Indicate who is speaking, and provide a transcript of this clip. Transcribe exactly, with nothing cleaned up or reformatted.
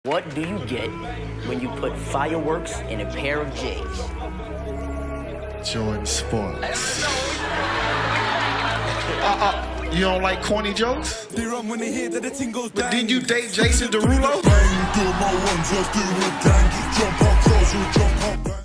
Speaker 1: What do you get when you put fireworks in a pair of J's?
Speaker 2: Jordan Sports. uh, uh, you don't like corny jokes? But didn't you date Jason Derulo?